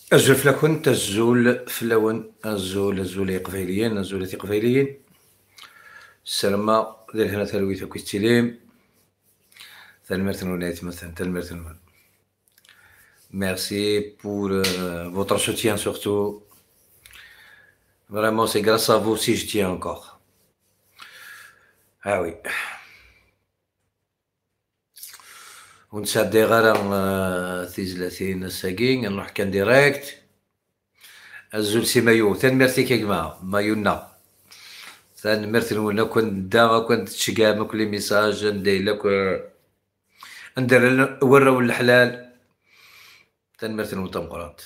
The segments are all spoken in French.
الزول فلاكون تا الزول فلاون الزول قبيليين الزولات قبيليين السلامة ديال هنا تلويث كويستيليم تلمرتن ولات مثلا تلمرتن. Merci pour votre soutien surtout. Vraiment, c'est grâce à vous si je tiens encore. Ah oui. ونتصدي غير تيزلاتين الساكين نروح كان ديريكت الزول سي مايو تنمرتي كي جماعة مايونا تنمرتي نولنا كنت دا كنت تشقام كل ميساج ندير لك ندير وراو الحلال تنمرتي نوتمقرات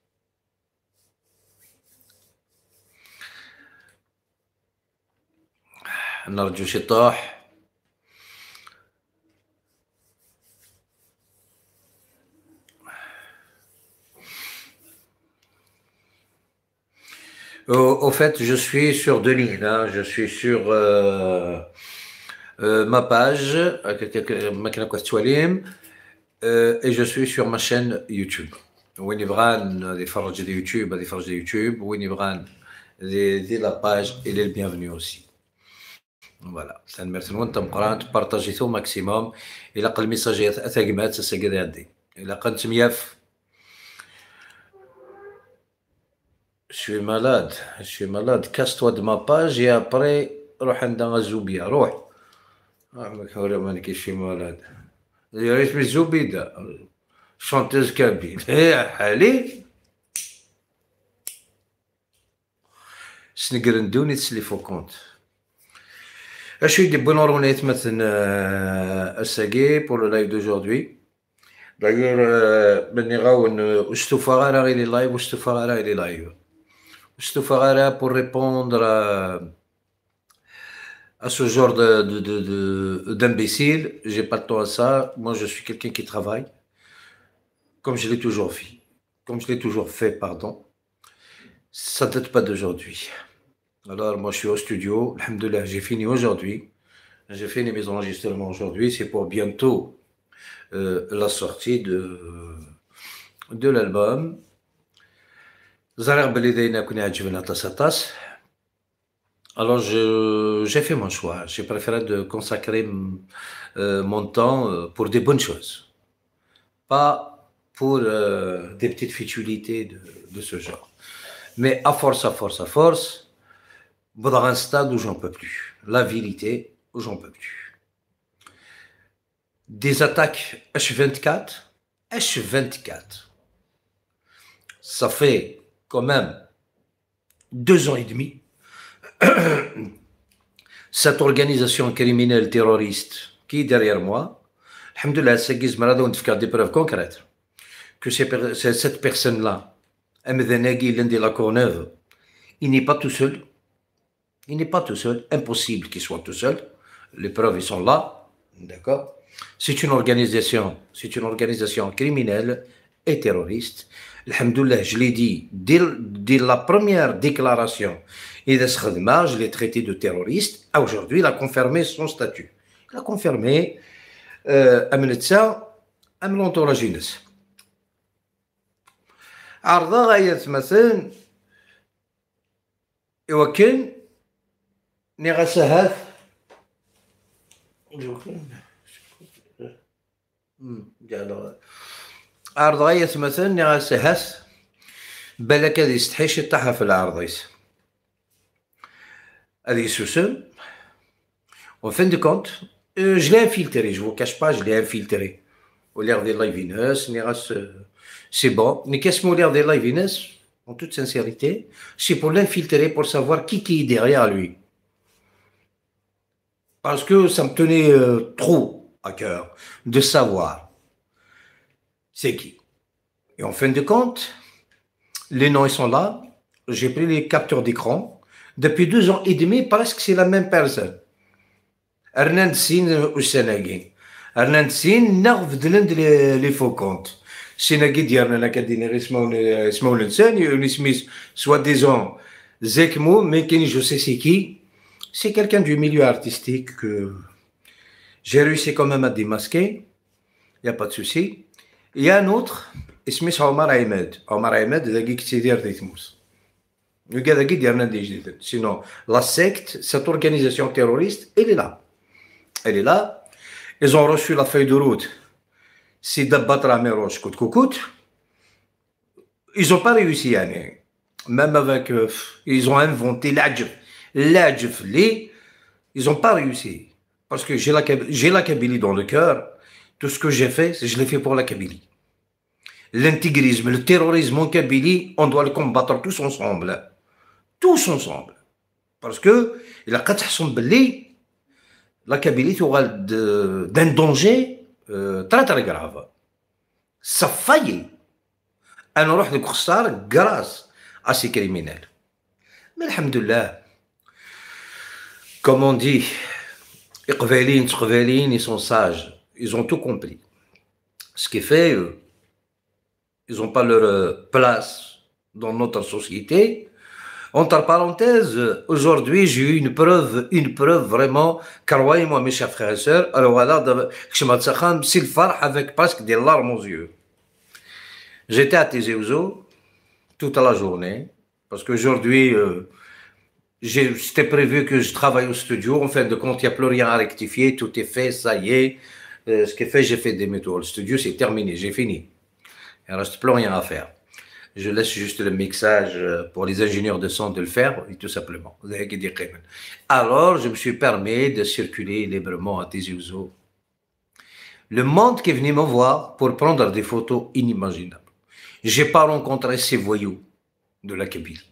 نرجو شي طاح. Au fait, je suis sur deux lignes. Hein. Je suis sur ma page, et je suis sur ma chaîne YouTube. وين يبغى يتفرج دي يوتيوب غادي يتفرج دي يوتيوب وين يبغى دي لا باج il est le bienvenu aussi. فوالا تنمرتن وانت مقران بارطاجيتو ماكسيموم الى قل ميساجيات اثاقمات ساكدا عندي الى قنت مياف. Je suis malade, casse-toi de ma page et après, روح عند الزوبية روح. ولا ماني شي malade. يا ريت من الزبيدة شونتيز كابين حالي سنقرندوني تسليفو كونت. اشي دي بونورونيت مثلا الساقي pour le live d'aujourd'hui. D'ailleurs مني غاون استفاغارا غير لايف واستفاغارا غير لايف. Stufara pour répondre à ce genre d'imbécile. J'ai pas le temps à ça. Moi, je suis quelqu'un qui travaille, comme je l'ai toujours fait. Comme je l'ai toujours fait, pardon. Ça ne date pas d'aujourd'hui. Alors, moi, je suis au studio. Alhamdoulilah, j'ai fini aujourd'hui. J'ai fini mes enregistrements aujourd'hui. C'est pour bientôt la sortie de l'album. Alors j'ai fait mon choix. J'ai préféré de consacrer mon temps pour des bonnes choses, pas pour des petites futilités de ce genre. Mais à force, dans un stade où j'en peux plus. La vérité, où j'en peux plus. Des attaques H24, ça fait quand même 2 ans et demi, cette organisation criminelle terroriste qui est derrière moi, alhamdoulilah, c'est des preuves concrètes que cette personne-là, Mdenagui Lendi La Courneuve, il n'est pas tout seul. Il n'est pas tout seul. Impossible qu'il soit tout seul. Les preuves, ils sont là. D'accord? C'est une organisation criminelle et terroriste. Alhamdoulilah, je l'ai dit dès la première déclaration. Je l'ai traité de terroriste. Aujourd'hui, il a confirmé son statut. Il a confirmé l'entourage. عرضة غاية مثلا يوكل نغسهات عرض غاية مثلا نغسهات بالك هذه يستحيش يطيحها في العرضيس هذه سوسن au fin de compte je l'ai infiltré, je vous cache pas, je l'ai infiltré au l'air des live-iness c'est bon, mais qu'est-ce que l'air des live-iness en toute sincérité, c'est pour l'infiltrer, pour savoir qui est derrière lui. Parce que ça me tenait trop à cœur de savoir c'est qui. Et en fin de compte, les noms ils sont là, j'ai pris les captures d'écran, depuis 2 ans et demi, presque c'est la même personne. Hernand Sin ou Sénagui. Hernand Sin, nerf les faux comptes. Sénagui ديالنا انا كدير اسمه الانسان يسمي soi-disant Zekmo, mais je sais c'est qui. C'est quelqu'un du milieu artistique que j'ai réussi quand même à démasquer. Il n'y a pas de souci. Il y a un autre اسميس عمر عماد. عمر عماد ذاكي كتيدير دي تموس. وكا ذاكي ديرنا دي جديد. Sinon, la secte, cette organisation terroriste, elle est là. Elle est là. Ils ont reçu la feuille de route. Si d'abattre la méroche coûte que coûte, ils n'ont pas réussi. Même avec. Ils ont inventé l'adjef. L'adjef, ils n'ont pas réussi. Parce que j'ai la Kabylie dans le cœur. Tout ce que j'ai fait, je l'ai fait pour la Kabylie. L'intégrisme, le terrorisme en Kabylie, on doit le combattre tous ensemble. Tous ensemble. Parce que il a la Kabylie aura d'un danger très très grave. Ça faillit. On aura de khsar grâce à ces criminels. Mais alhamdoulilah, comme on dit, ils sont sages. Ils ont tout compris. Ce qui fait, ils n'ont pas leur place dans notre société. Entre parenthèses, aujourd'hui, j'ai eu une preuve vraiment, croyez-moi mes chers frères et sœurs, alors voilà, c'est le phare avec presque des larmes aux yeux. J'étais à Tizi Ouzou toute la journée, parce qu'aujourd'hui, c'était prévu que je travaille au studio. En fin de compte, il n'y a plus rien à rectifier, tout est fait, ça y est. Ce qui est fait, j'ai fait des métaux. Le studio, c'est terminé, j'ai fini. Il ne reste plus rien à faire. Je laisse juste le mixage pour les ingénieurs de son de le faire, tout simplement. Alors, je me suis permis de circuler librement à Tizi Ouzou. Le monde qui est venu me voir pour prendre des photos inimaginables. Je n'ai pas rencontré ces voyous de la Kabylie.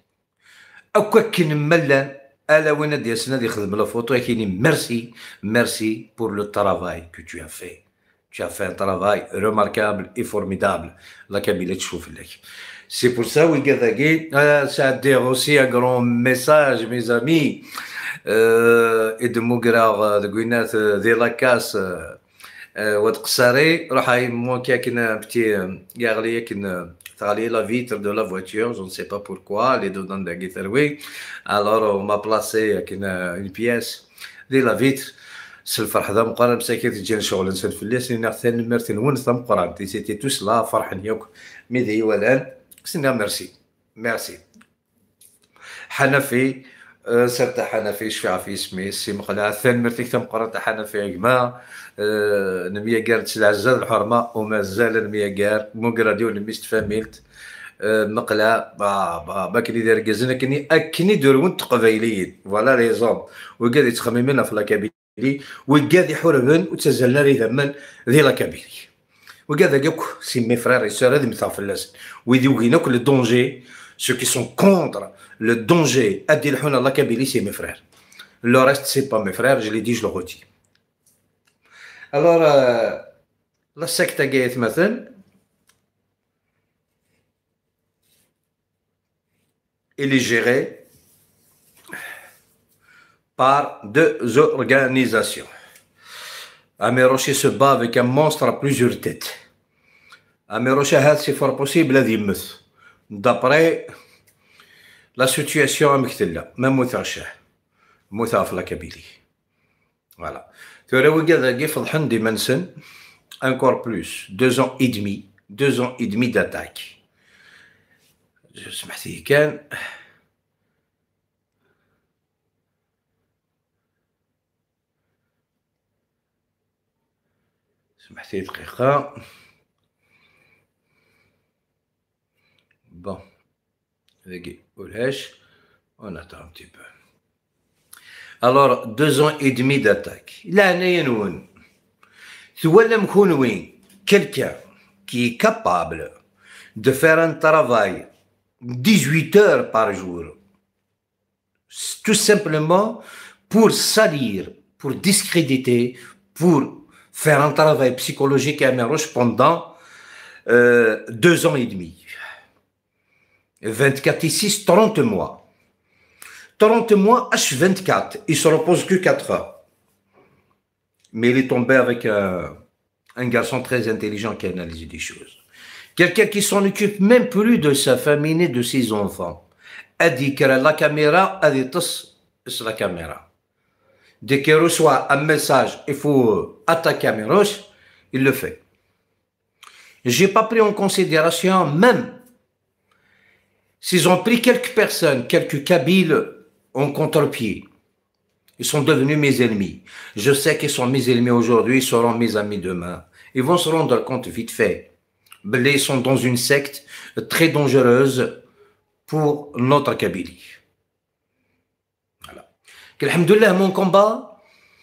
Merci pour le travail que tu as fait. Tu as fait un travail remarquable et formidable. La Kabylie, c'est pour ça, ça a été aussi un grand message, mes amis. Et de Mougra, de Guinat, de la casse, وتقصري راح moi كاين petit يغلي كاين تغلي la vitre de la voiture, je ne sais pas pourquoi, les deux dans la guitare. Alors on m'a placé une pièce de la vitre. C'est le فرح ذا مقارن مساكين تجينا شغل نسال في الليل سينا ثاني مرتين ونس مقارن سيتي توس لا فرحن يوك ميدي ولان سينا ميرسي حنفي سرت حنفي شفع في اسمي سي مقلع ثاني مرتين تم قرنت حنفي يا جماعه نمية قار تسلعزال الحرمه ومازال نمية قار مو راديو نميست فاميلت مقلع باكني داير كازنا كني دورون قبايليين فوالا ريزون وقاعد يتخممنا في لاكابيلي وقاعد يحوربن وتزلنا ري ثمن ذي لاكابيلي وقاعد يوك سي مي فرير اي سور هذي مثال في اللازم ويدي وغيناك لو دونجي ceux qui sont contre le danger à dire la Kabylie, c'est mes frères. Le reste, c'est pas mes frères, je l'ai dit, je le redis. Alors, la secte Gaït Mathen, elle est gérée par deux organisations. Améroché se bat avec un monstre à plusieurs têtes. Améroché, c'est fort possible, à dire d'après la situation amictelle, même Moutacha, Moutaf la Kabylie. Voilà. Tu aurais regardé Fadhan de Manson, encore plus, 2 ans et demi d'attaque. Je sais pas si bon, on attend un petit peu. Alors, 2 ans et demi d'attaque. Là, quelqu'un qui est capable de faire un travail 18 heures par jour, tout simplement pour salir, pour discréditer, pour faire un travail psychologique à Meroche pendant 2 ans et demi. 24 et 6, 30 mois. 30 mois, H24, il se repose que 4 heures. Mais il est tombé avec un garçon très intelligent qui analyse des choses. Quelqu'un qui s'en occupe même plus de sa famille ni de ses enfants. A dit que la caméra, a dit c'est la caméra. Dès qu'il reçoit un message, il faut attaquer Améroche, il le fait. J'ai pas pris en considération, même s'ils ont pris quelques personnes, quelques Kabyles en contre-pied. Ils sont devenus mes ennemis. Je sais qu'ils sont mes ennemis aujourd'hui, ils seront mes amis demain. Ils vont se rendre compte vite fait. Ils sont dans une secte très dangereuse pour notre Kabylie. Voilà. Alhamdoulilah, mon combat,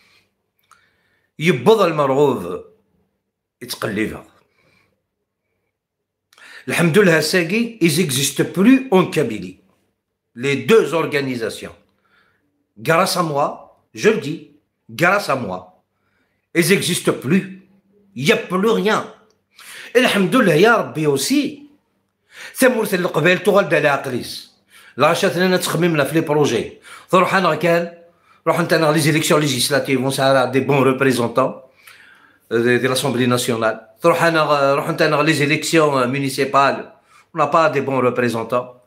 يبض المرغوب يتقلبها. Alhamdoulilah, Sagui, ils n'existent plus en Kabylie. Les deux organisations. Grâce à moi, je le dis, grâce à moi, ils n'existent plus. Il n'y a plus rien. Alhamdoulilah, ya Rabbi aussi. ثمورة القبائل تغلد على عقليس. لا شاتنا نتخمم في لي بروجي. تروح انا كان روح انت لي زيليكسيون ليجيسلاتيف on sera des bons représentants de l'Assemblée nationale. تروح انت les élections municipales. On n'a pas des bons représentants.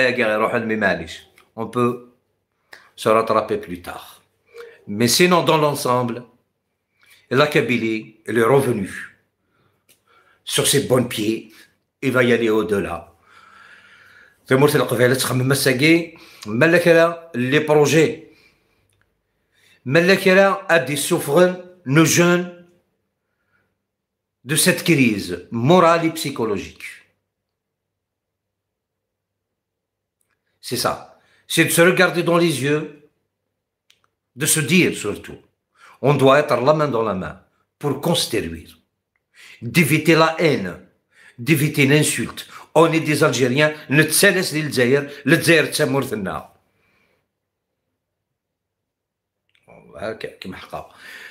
On peut se rattraper plus tard. Mais sinon, dans l'ensemble, la Kabylie, elle est revenue sur ses bons pieds. Il va y aller au-delà. Les projets, à des souffrants, nos jeunes, de cette crise morale et psychologique. C'est ça. C'est de se regarder dans les yeux, de se dire surtout, on doit être la main dans la main pour construire, d'éviter la haine, d'éviter l'insulte. On est des Algériens, نتسالس للجزائر، الجزائر تسمرتنا. هكا كيما حقا.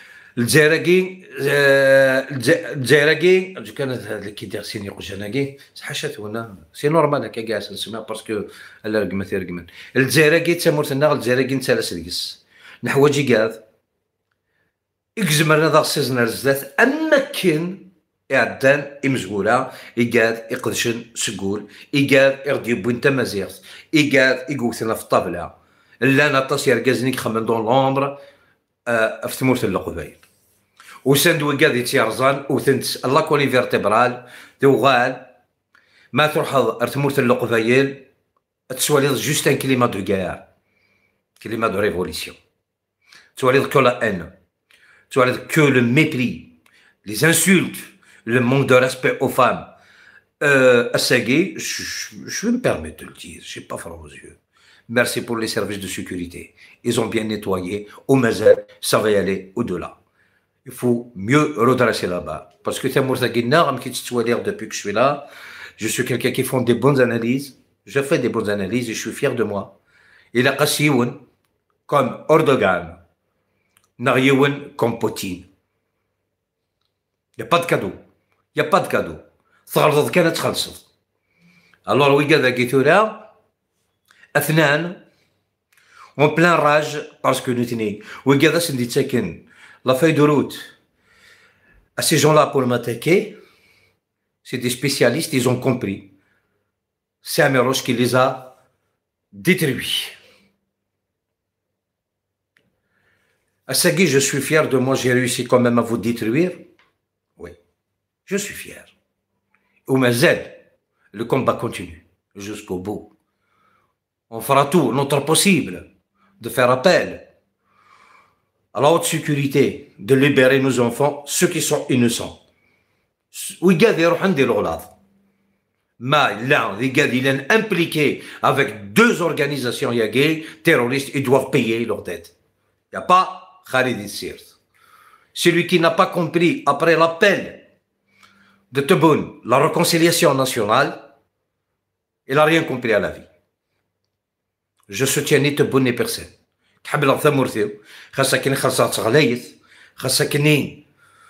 الجزائري كانت هذا كي داير سيني قجناكي حاشات هنا سي نورمال هكا كاع نسمع باسكو الا رقمت يرقمن الجزائري تمرتنا الجزائري نتسالس لكس نحواجي كاع اكزمرنا ذا سيزنر زدات امكن اعدان امزغولا يقاد يقدشن سقول يقاد يردي بوين تمازيغ يقاد يقوثنا في الطابله لا نطاس يرقازني خمن دون لومبر في تمورت القبايل وسندو قاعد تيرزان وثنت الله كولي فيرتبرال دوغال ما تروح ارتمورت القبايل تسوالي جوست ان كليما دو غير كليما دو ريفوليسيون تسوالي كو لا ان تسوالي كو لو ميبري لي انسولت le manque de respect aux femmes. Assagui, je me permets de le dire, je n'ai pas froid aux yeux. Merci pour les services de sécurité. Ils ont bien nettoyé. Au Mazel, ça va y aller au-delà. Il faut mieux redresser là-bas. Parce que depuis que je suis là, je suis quelqu'un qui fait des bonnes analyses. Je fais des bonnes analyses et je suis fier de moi. Il a Kassioun comme Erdogan, Narioun comme Poutine. Il n'y a pas de cadeau. Il n'y a pas de cadeau. تغلظت كانت خلصت. Alors ويقاد كيتورا اثنان en plein rage parce que nous tenons ويقاد سندي تسكن la feuille de route à ces gens-là pour m'attaquer. C'est des spécialistes, ils ont compris. C'est Améroche qui les a détruits. Assagui, je suis fier de moi, j'ai réussi quand même à vous détruire. Oui, je suis fier. Au Mazel, le combat continue jusqu'au bout. On fera tout notre possible de faire appel à la haute sécurité, de libérer nos enfants, ceux qui sont innocents. Mais là, les gars, ils sont impliqués avec deux organisations terroristes, ils doivent payer leurs dettes. Il n'y a pas Khalid Sirt. Celui qui n'a pas compris après l'appel de Tebboune, la réconciliation nationale, il n'a rien compris à la vie. Je soutiens ni Tebboune ni personne. تحب لا ثمرتو خاصك كني خاصها تغليث خاصك كني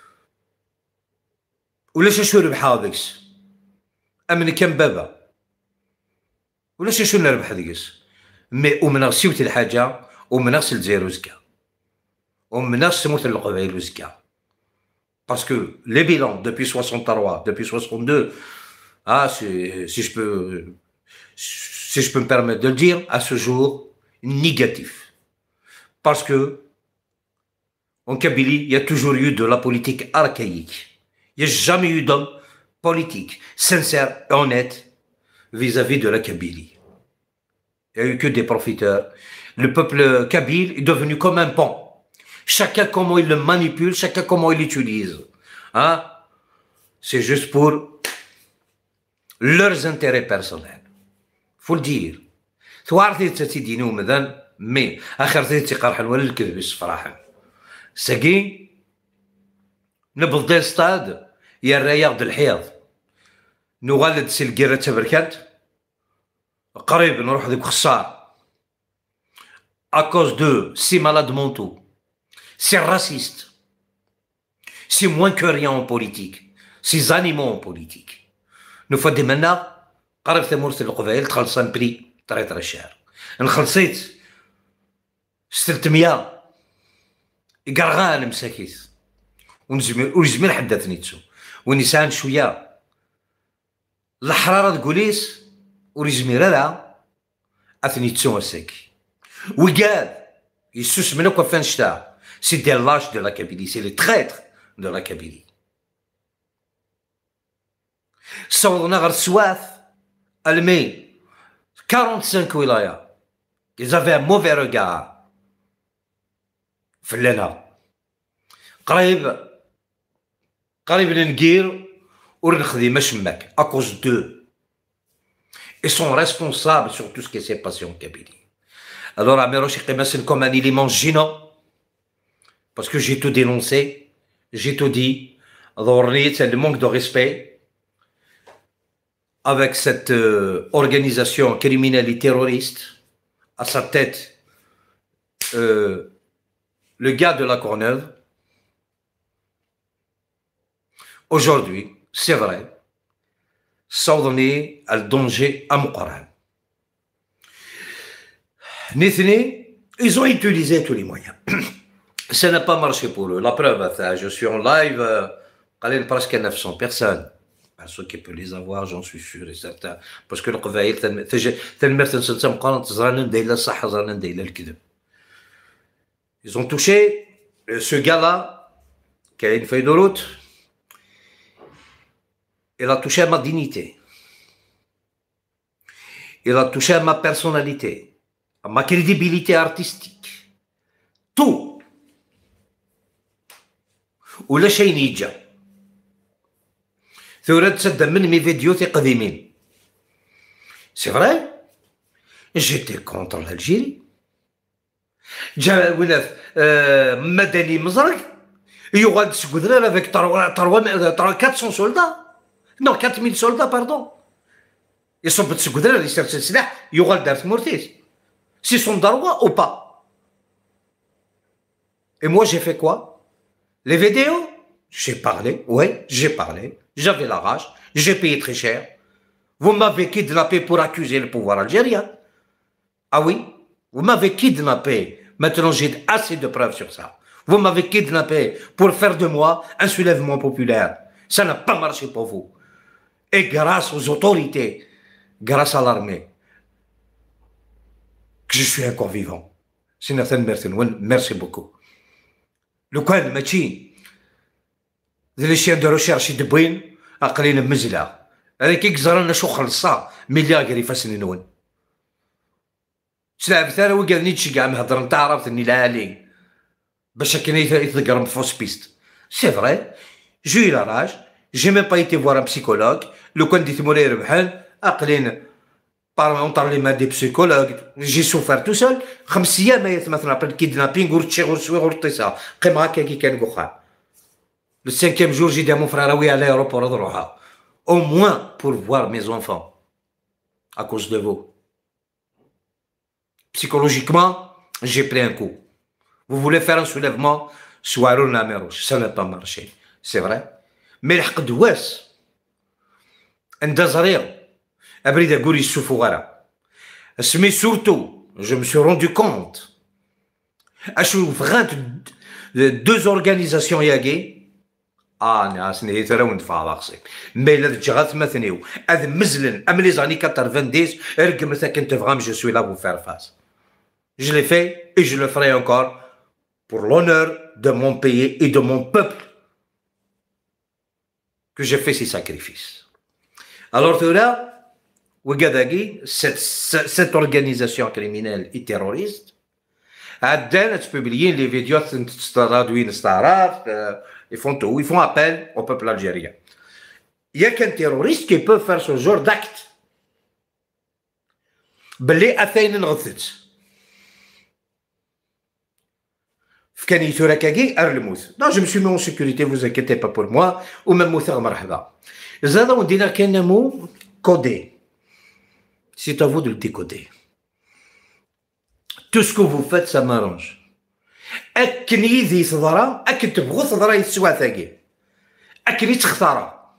ولا شو ربح هذاكس امن كم بابا ولا شو نربح هذيكس مي ومن سيوت الحاجه ومن الجزائر وزكا ومن سموت القبائل وزكا parce que les bilans depuis 63 depuis 62 si je peux me permettre de le dire à ce jour négatif. Parce que, en Kabylie, il y a toujours eu de la politique archaïque. Il n'y a jamais eu d'homme politique, sincère et honnête vis-à-vis de la Kabylie. Il n'y a eu que des profiteurs. Le peuple kabyle est devenu comme un pont. Chacun comment il le manipule, chacun comment il l'utilise. Hein? C'est juste pour leurs intérêts personnels. Faut le dire. ثوارتي تتدينو مثلا مي اخر تيقرحن ولا الكذب الصراحه ساكي نبض ستاد يا الرياض الحيض نغالد سي الكيرة تبركات قريب نروح ذيك خسار à cause de ces malades mentaux, ces racistes, ces moins que rien en politique, ces animaux en politique. Nous faut des maintenant قرب ثمورة القبائل تخلصان بري طريطرة الشهر نخلصيت 600 قرغان مساكيت ونجمل حدثني تسو ونسان شويه الحراره تقوليس ورجمي لا اثني تسو مساكي وقال يسوس منك وفان شتا سي دي لاش دو لا كابيلي سي لي تريتر دو لا كابيلي صورنا غير السواث المي 45 ولايه ils avaient un mauvais regard فلنا قريب ننقير ونخدي ما شماك à cause d'eux. Ils sont responsables sur tout ce qui s'est passé en Kabylie. Alors Améroche c'est comme un élément gênant parce que j'ai tout dénoncé, j'ai tout dit. C'est le manque de respect avec cette organisation criminelle et terroriste à sa tête le gars de la Courneuve. Aujourd'hui, c'est vrai, sans donner le danger à Mouqaran. Ils ont utilisé tous les moyens. Ça n'a pas marché pour eux. La preuve, je suis en live, presque 900 personnes. Ceux qui peuvent les avoir, j'en suis sûr et certain. Parce que le قبائل ils ont touché ce gars-là qui a une feuille de route. Il a touché à ma dignité. Il a touché à ma personnalité, à ma crédibilité artistique. Tout. ولا شيء يجا. ثورة تصدق من mes vidéos قديمين. C'est vrai. J'étais contre l'Algérie. جا ولاد مدني مزرق يغاد سكودرا avec 400 soldats. Non, 4000 soldats, pardon. Ils sont petits goudrons, ils cherchent le silah, ils ont le mortier. S'ils sont d'Arwa ou pas. Et moi, j'ai fait quoi? Les vidéos? J'ai parlé, oui, j'ai parlé. J'avais la rage, j'ai payé très cher. Vous m'avez kidnappé pour accuser le pouvoir algérien. Ah oui? Vous m'avez kidnappé. Maintenant, j'ai assez de preuves sur ça. Vous m'avez kidnappé pour faire de moi un soulèvement populaire. Ça n'a pas marché pour vous. Et grâce aux autorités, grâce à l'armée, que je suis encore vivant. C'est Nathan Merton, merci beaucoup. Le coin machi, les chiens de recherche de Bouin, à Kalina Mizila, avec Exarana Chokhalsa, milliards de Fassinouin. C'est la vérité où Ganit Chigam Hadran Taraf ni l'Ali, Bachakinita et the Gram Fospist. C'est vrai, j'ai eu la rage, j'ai même pas été voir un psychologue. Le coin dit Moulay Rebhan, Aklin, par on des psychologues, j'ai souffert tout seul. 5 أيام مثلا après le kidnapping, le 5e jour, j'ai dit à mon frère, oui, à l'aéroport, au moins pour voir mes enfants, à cause de vous. Psychologiquement, j'ai pris un coup. Vous voulez faire un soulèvement, soirons la méroche, ça n'a pas marché, c'est vrai. Mais le حق mais surtout, je me suis rendu compte, deux organisations yagé, mais là, les années 90, je suis là pour faire face. Je l'ai fait et je le ferai encore pour l'honneur de mon pays et de mon peuple. que j'ai fait ces sacrifices. Alors, là, cette organisation criminelle et terroriste a publié les vidéos ils font appel au peuple algérien. Il n'y a qu'un terroriste qui peut faire ce genre d'acte. Non, je me suis mis en sécurité, vous inquiétez pas pour moi. Ou même on dit qu'un mot codé. C'est à vous de le décoder. Tout ce que vous faites, ça m'arrange. أكن يدي صدرة أكن تبغو صدرة يتسوى ثاقي أكن يتخثرة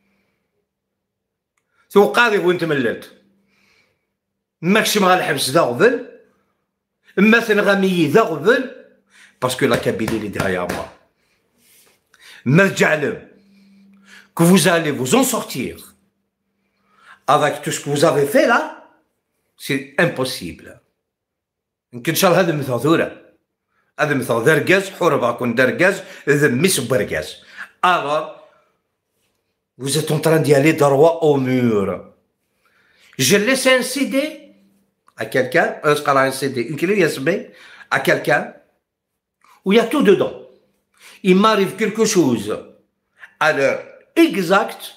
ثو قاضي وانت مللت ماكش مع الحبس ذا غبل اما ثنغامي ذا غبل باسكو لا كابيلي اللي derrière moi ما تعلم que vous allez vous en sortir avec tout ce que vous avez fait là c'est impossible يمكن شاء الله هذا مثاثورة هذا مثال درجاز حربا كون درجاز ذميس برجاز alors vous êtes en train d'y aller droit au mur. Je laisse un CD à quelqu'un, un CD, une clé USB à quelqu'un où il y a tout dedans. Il m'arrive quelque chose à l'heure exacte,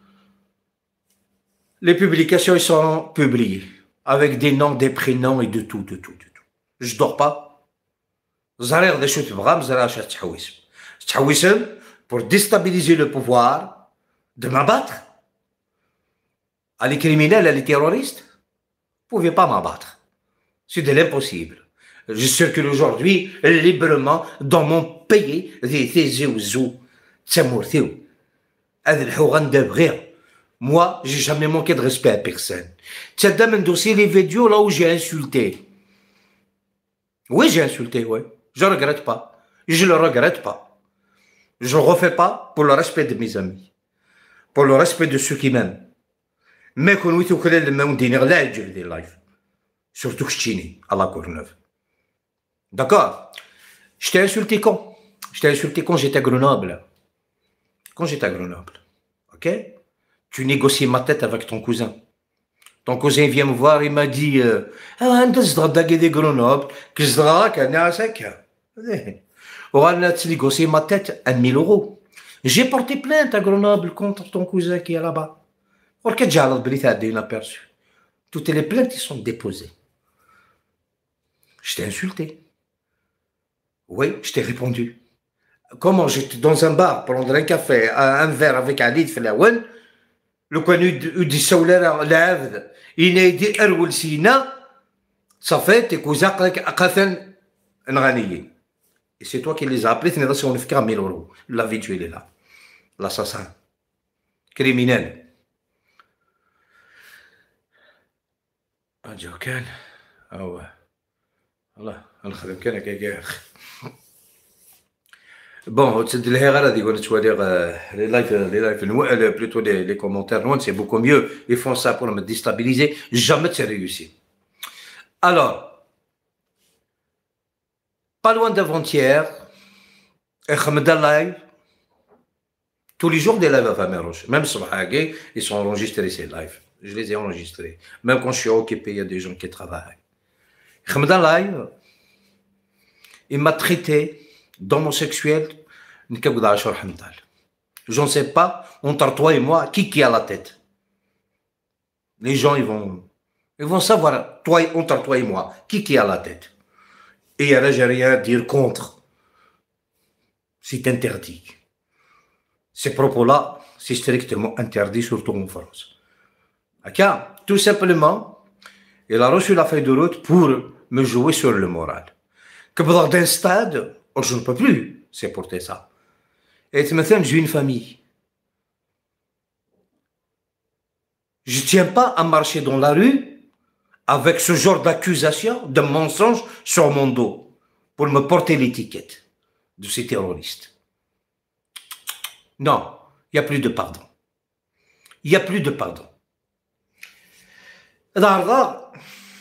les publications ils sont publiées avec des noms, des prénoms et de tout. Je dors pas. زرير شو تبغى مزرعة شو تحويسم تحويسم pour déstabiliser le pouvoir de m'abattre. Les criminels, les terroristes, vous ne pouvez pas m'abattre. C'est de l'impossible. Je circule aujourd'hui librement dans mon pays des thésés ou zou tsamourthiou. Moi, j'ai jamais manqué de respect à personne. Tu as même dossier les vidéos là où j'ai insulté. Oui, j'ai insulté, oui. Je ne regrette pas. Je ne le regrette pas. Je ne le refais pas pour le respect de mes amis. Pour le respect de ceux qui m'aiment. Mais qu'on nous dit que les mêmes dîners là, je vais des lives. Surtout que je chine à la Courneuve. D'accord? Je t'ai insulté quand? Je t'ai insulté quand j'étais à Grenoble. Quand j'étais à Grenoble. Ok? Tu négocies ma tête avec ton cousin. Ton cousin vient me voir, il m'a dit أنت تضغط des Grenoble, que je drague, أنا ساكا. On a négocié ma tête à 1000 euros. J'ai porté plainte à Grenoble contre ton cousin qui est là-bas. Toutes les plaintes sont déposées. Je t'ai insulté. Oui, je t'ai répondu. Comment j'étais dans un bar, prendre un café, un verre avec Ali de Flaouen, le connu du Soulera, l'Avd, il a dit Erwil Sina, ça fait tes cousins Qathan Nganiyi. Et c'est toi qui les as appelés, tu on fait 1000 euros. La vidéo, il est là. L'assassin. Criminel. Ah, Jokan. Ah ouais. Allah, Allah, كان كيك. Bon, c'est de l'erreur, tu vas dire, les lives, plutôt les commentaires, c'est beaucoup mieux. Ils font ça pour me déstabiliser. Jamais c'est réussi. Alors, pas loin d'avant-hier, live, tous les jours des lives à Famerouche. Même sur Hagé, ils sont enregistrés ces lives. Je les ai enregistrés. Même quand je suis occupé, il y a des gens qui travaillent. Live, il m'a traité d'homosexuel. Je ne sais pas, entre toi et moi, qui a la tête. Les gens, ils vont savoir, entre toi et moi, qui a la tête. Et là, j'ai rien à dire contre. C'est interdit. Ces propos-là, c'est strictement interdit, surtout en France. Tout simplement, il a reçu la feuille de route pour me jouer sur le moral. Que dans un stade, je ne peux plus supporter ça. Et maintenant, j'ai une famille. Je ne tiens pas à marcher dans la rue avec ce genre d'accusation, de mensonges sur mon dos pour me porter l'étiquette de ces terroristes. Non, il n'y a plus de pardon. Il n'y a plus de pardon. النهارده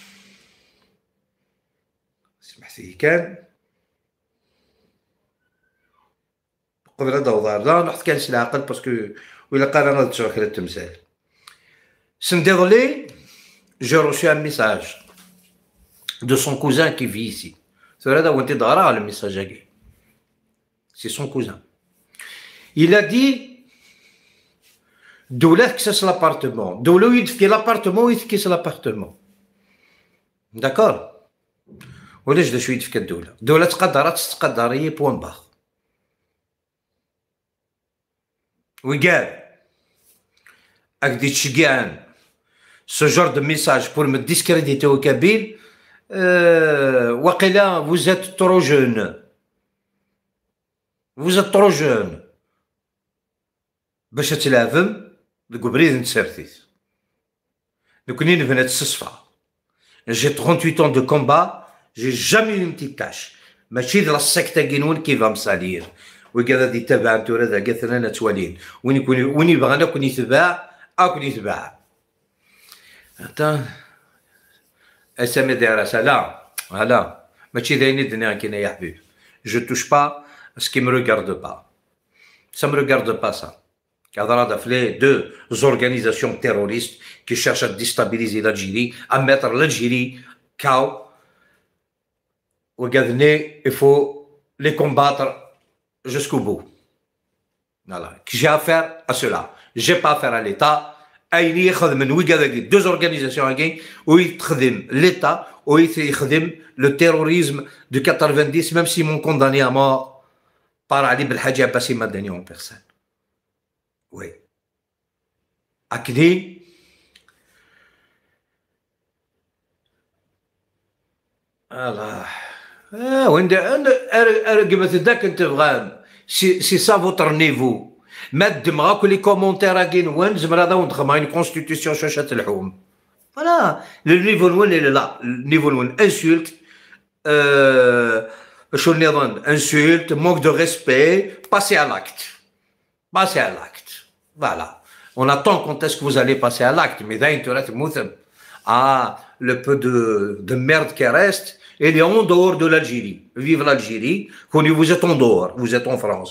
سمح لي كان قدر هذا وظهر لا نحط كانش العقل باسكو وإلا قال أنا تشوف التمثال. Sindéolé, j'ai reçu un message de son cousin qui vit ici. C'est vrai d'avoir été dans le message. C'est son cousin. Il a dit Doula que c'est l'appartement. Doula il fait l'appartement, il fait l'appartement. D'accord. ولاش دا شويه في الدوله الدوله تقدر هي بوان باغ وقال اكدي تشقيان ce genre de message pour me discréditer au Kabyle وقيلا vous êtes trop jeune باش تلافم القبريد نتسرتيت دوكني نبنات الصفا j'ai 38 ans de combat. J'ai jamais eu une petite tâche. ماشي ديال السكتة كينون كيفا مسالير وكذا دي تبع انتو هذا قالت لنا توالين وين يبغى كون يتباع كون يتباع حتى اسامي دايره لا ماشي دايرين الدنيا كاينه يا حبيبي جو توش با سكي مو ريغارد با ça me regarde pas ça كهضره في لي دو زورغانيزاسيون تيروريست qui cherchent à déstabiliser l'Algérie à mettre l'Algérie KO. Il faut les combattre jusqu'au bout. Voilà. J'ai affaire à cela. J'ai pas affaire à l'État. Il y a deux organisations où ils traitent l'État, où ils traitent le terrorisme de 90, même s'ils m'ont condamné à mort par Ali Belhadji Abbasi Madani en personne. Oui. Akdi. Allah. وين رقبت داك انت بغا سي سا فوتر نيفو ما دمغا كل لي كومونتير راكين وين زمر هذا وندخل مع كونستيتيسيون شاشه الحوم فوالا النيفو الون لا النيفو الون انسولت شو نظن انسولت موك دو ريسبي باسي à l'acte voilà on attend quand est-ce que vous allez passer à l'acte mais là انت راه موثم le peu de merde qui reste. Il est en dehors de l'Algérie. Vive l'Algérie. Vous êtes en dehors. Vous êtes en France.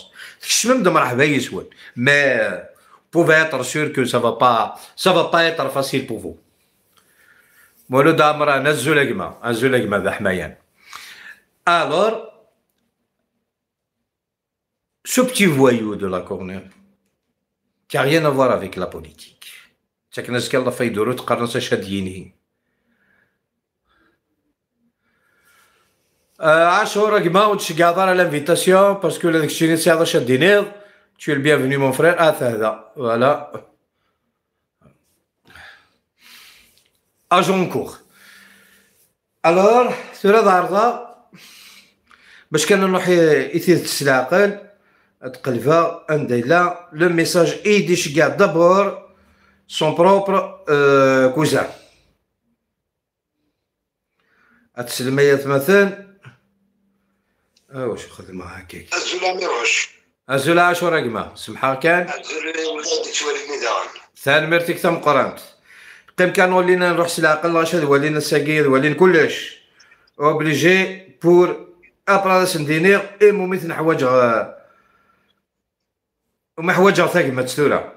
Mais vous pouvez être sûr que ça va pas être facile pour vous. Alors, ce petit voyou de la corner, qui n'a rien à voir avec la politique. C'est qu'elle a fait de route, Ashur Agma, on t'chigada l'invitation parce que le dictionnaire c'est Adachad Diner. Tu es le bienvenu, mon frère. Voilà. Agent en cours. Alors, sur la darda, باش كان نروح يثير تسلاقل تقلبها عندها le message يديش كاع d'abord son propre cousin. التسلميات مثلا واش خدمة هكاك الزولا ميروش الزولا شو رقمه سمحة كان الزولا ولادي توليني داون ثاني مرتك تم قرنت قيم كان ولينا نروح سلاقل راشد ولينا الساقير ولينا كلش اوبليجي بور ابرادس ندينير امو مثل حوايج وما حوايج ثاقي ما تستورا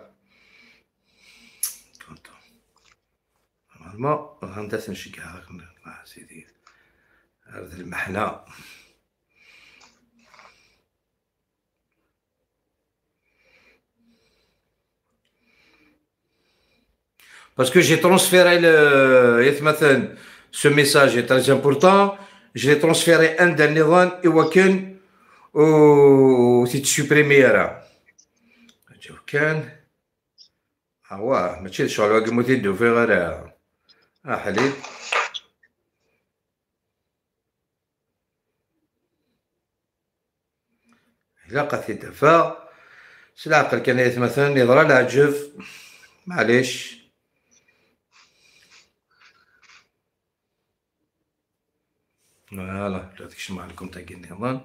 ما هندسة نشكها سيدي هذا المحلى parce que j'ai transféré ce message est très important, je l'ai transféré un dernier rang et waken au site supprimé là. Waken ouais, mais tu sais, je vais le mettre de faire là. Halid. إلا قثي دفا سلاقل كان مثلا يضرى العجف معليش فوالا هذاك الشيء معلكم تاع النظام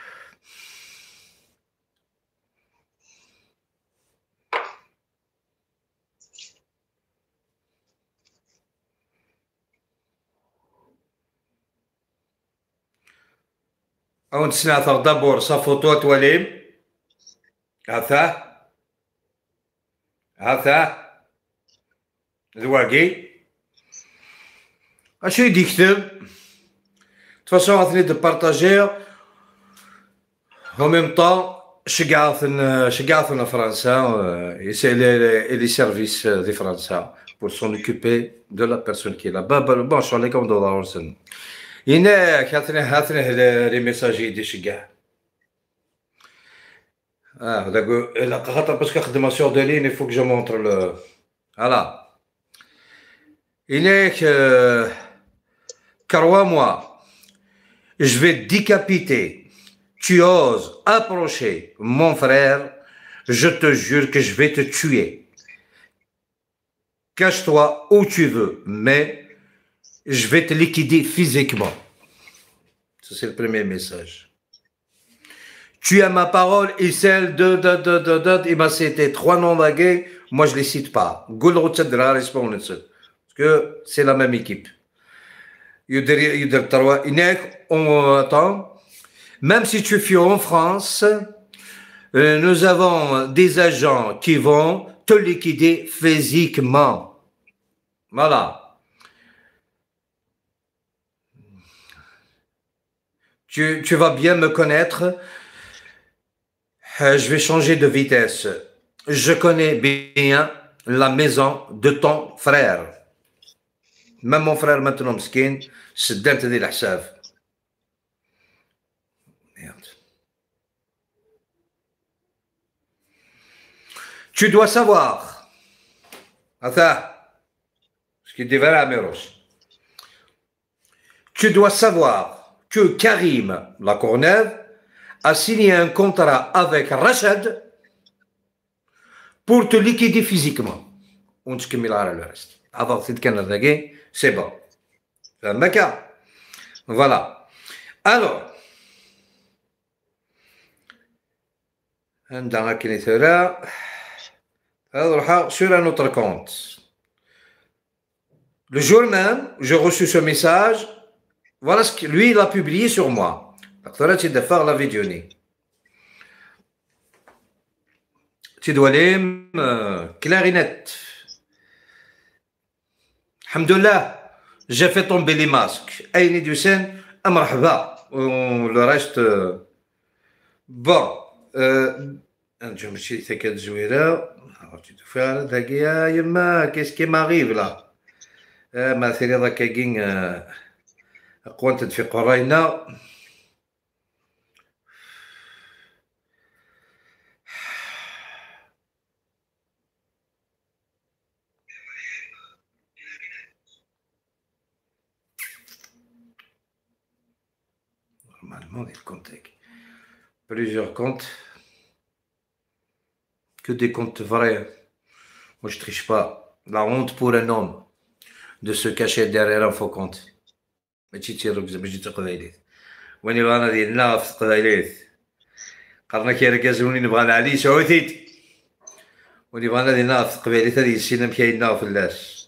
أو نتسنعثر دابور صا فوتو تواليم عثاه هذا الواقي اش يكتب تفاصيل غادي نبارطاجي en même temps شقعت فرنسا les services de France pour s'en occuper de la personne qui est là-bas. Bon, je suis allé comme dans la Orson. Il y a les messages de شقع. Parce que je suis de ligne, il faut que je montre le. Voilà. Il est que. Crois-moi, je vais décapiter. Tu oses approcher mon frère, je te jure que je vais te tuer. Cache-toi où tu veux, mais je vais te liquider physiquement. Ça, c'est le premier message. Tu as ma parole et celle il m'a cité 3 noms d'aguets, moi je ne les cite pas. Parce que c'est la même équipe. Attends. Même si tu fuis en France, nous avons des agents qui vont te liquider physiquement. Voilà. Tu vas bien me connaître. Je vais changer de vitesse. Je connais bien la maison de ton frère. Même mon frère maintenant, مسكين, سدنت دي الحساب. Tu dois savoir, ce qui devrait à Méros. Tu dois savoir que Karim Lacourneuve a signé un contrat avec Rachad pour te liquider physiquement. On te le reste. Avant cette canne c'est bon. Voilà. Alors, عندنا كنيثورا sur un autre compte. Le jour même, j'ai reçu ce message. Voilà ce que lui, il a publié sur moi. Tu dois faire la vidéo. Tu dois aller clarinette. Alhamdoulilah, j'ai fait tomber les masques. Aïni du Sen, marhaba. Le reste, bon. Je me suis dit que tu te fais la yema, qu'est-ce qui m'arrive là? Ma série de kagin, quand tu fais Corona. Normalement, il compte plusieurs comptes. Que des comptes vrais. Moi, je triche pas. La honte pour un homme de se cacher derrière un faux compte. Mais tu tires que je te قبيلات. وين يبغانا ديالنا في القبيلات. قرنا كي ركزوني نبغى علي سعوديت. وين يبغانا ديالنا في القبيلات هذه السينما كايننا في اللاس.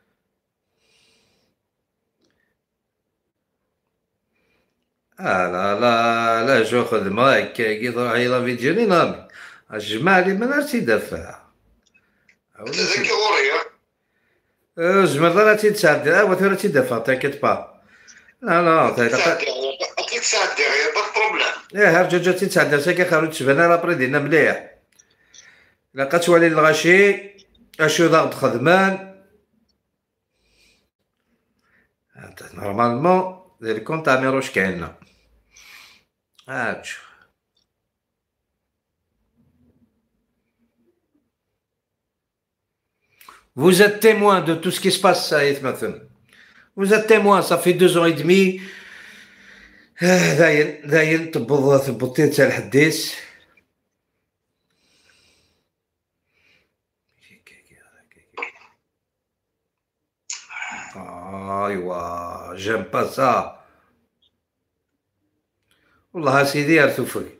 لا جو خدمة كي يروح يلا فيديوني نامي. الجماعة اللي ما نعرفش يدافع. تذكر غورية. الجماعة راه تيتساعد راه تيدافع تاكد با. لا تيتساعد ديغيغ با بروبليم. هرجة تيتساعد ساكي خارج تبان لابري ديالنا مليح. لقات والي الغاشي اشو ضغط خدمان. نورمالمون الكونت تاع ميروش كاينة. هاتشوف. Vous êtes témoin de tout ce qui se passe à Ethmathen. Vous êtes témoin, ça fait 2 ans et demi. داين تبطي تاع الحديث. ايوا j'aime pas ça. والله سيدي ارثوفك.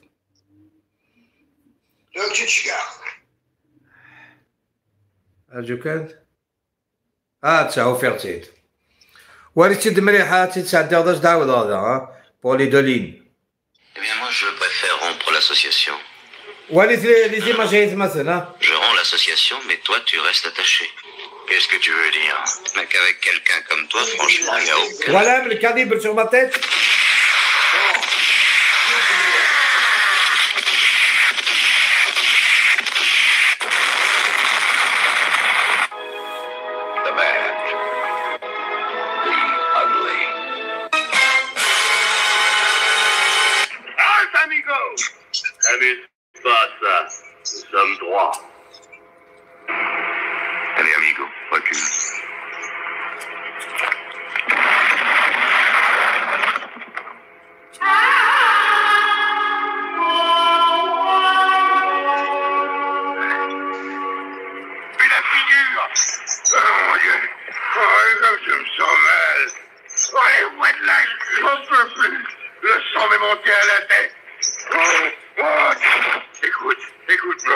لا تشكع. أرجوك تسعو فيرتيت ولي تشد مليحة تتسعد غداش دعوة هذا بولي دولين. Eh bien moi je préfère rompre l'association. Je rends l'association, mais toi, tu restes attaché. Qu'est-ce que tu veux dire? Mais qu'avec quelqu'un comme toi, franchement, il n'y a aucun... Voilà le calibre sur ma tête. The bad. The ugly. Halt, amigo! Amuse pas ça. Nous sommes trois. Allez, amigo, recule. Puis la figure! Oh mon Dieu! Oh, comme je me sens mal! Oh, ouais, de là, j'en peux plus! Le sang m'est monté à la tête! Oh, oh. Écoute-moi!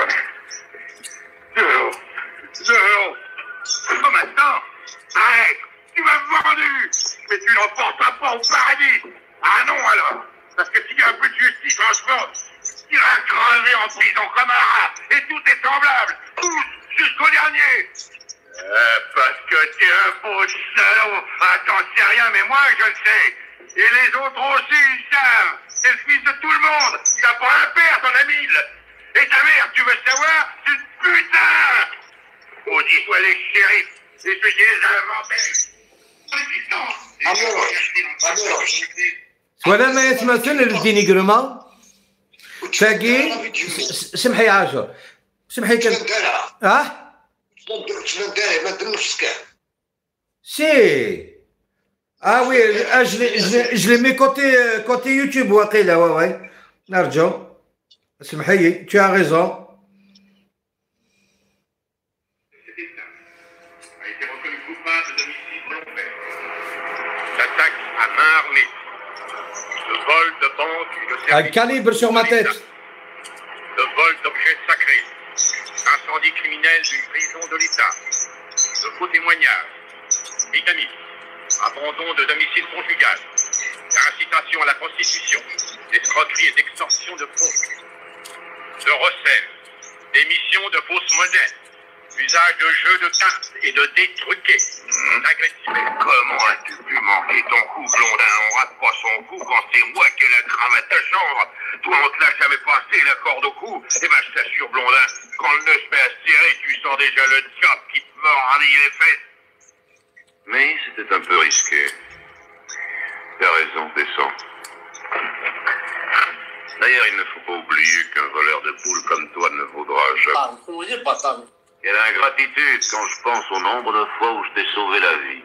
Dehors! Oh, maintenant! Arrête! Tu m'as vendu! Mais tu n'emporteras pas au paradis! Ah non, alors! Parce que s'il y a un peu de justice, franchement, tu iras crever en prison comme un rat! Et tout est semblable! Tous! Jusqu'au dernier! Parce que t'es un beau salaud! Attends, c'est rien, mais moi, je le sais! Et les autres aussi, ils savent! C'est le fils de tout le monde! Il n'a pas un père dans la mille! Et ta mère, tu veux savoir? C'est une putain! Maudit soient les shérifs! Et ceux qui les a inventés! ولا ما يتمثل الدينيغروما تلاقي سمحي يا عاشور سمحي كان شنو داير ما درناش كاع سي وي je les mets côté YouTube واقيلا واي نرجو سمحي tu as raison a été reconnu coupable d'homicide volontaire, d'attaque à main armée, de vol de banque et de un services, calibre sur ma tête de vol d'objets sacrés, d'incendie criminel d'une prison de l'État, de faux témoignages, bigamie, abandon de domicile conjugal, incitation à la prostitution, d'escroquerie et d'extorsion de fonds, de recel, d'émission de fausses monnaies, usage de jeux de cartes et de dés truqués, d'agressivité. Mais comment as-tu pu manquer ton coup, Blondin? On rate pas son coup quand c'est moi qui ai la cravate de chambre. Toi, on te l'a jamais passé, la corde au cou. Eh ben, je t'assure, Blondin, quand le nœud se met à se serrer, tu sens déjà le diable qui te mordille les fesses. Mais c'était un peu risqué. T'as raison, descends. D'ailleurs, il ne faut pas oublier qu'un voleur de poules comme toi ne vaudra jamais. Quelle ingratitude quand je pense au nombre de fois où je t'ai sauvé la vie.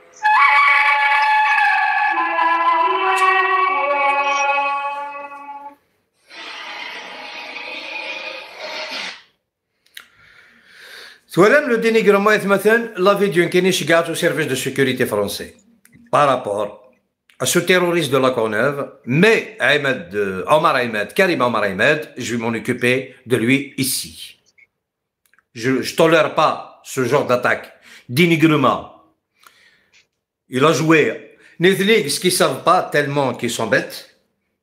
le dénigrement يتمثل la vidéo qui n'est au service de sécurité français par rapport à ce terroriste de la Courneuve, mais Karim Omar Ahmed, je vais m'en occuper de lui ici. Je ne tolère pas ce genre d'attaque, dénigrement. Il a joué. Ce qu'ils ne savent pas tellement qu'ils sont bêtes.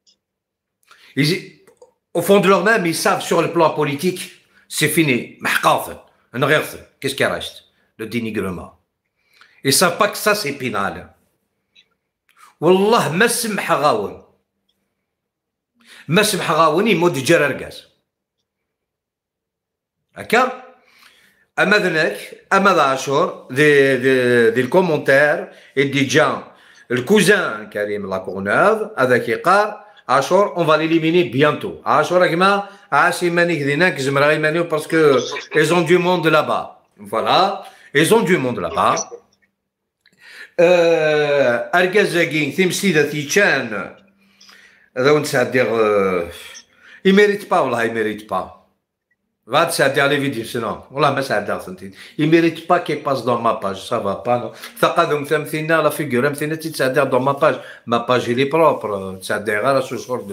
Au fond de leur-même, ils savent sur le plan politique, c'est fini. Qu'est-ce qui reste? Le dénigrement. Ils ne savent pas que ça, c'est pénal. Wallah, ma سمح غاون. ما سمح غاون يموت جررقاس. هكا؟ أما عاشور des commentaires et des gens. Le cousin Karim La Courneuve, avec Iqar, Ashor, on va l'éliminer bientôt. Ashor, Agma, Asimani Gdinak, Zmraïmani, parce que ils ont du monde là-bas. Voilà, ils ont du monde là-bas. Argazagin, Timsida Tichan, c'est-à-dire, il ne mérite pas, Allah, il ne mérite pas. Va te dire les vidéos, sinon. Voilà, mais ça a l'air il ne mérite pas qu'il passe dans ma page, ça va pas, non. Taqadum Thamthina, la figure, c'est-à-dire dans ma page, elle est propre, c'est-à-dire à ce genre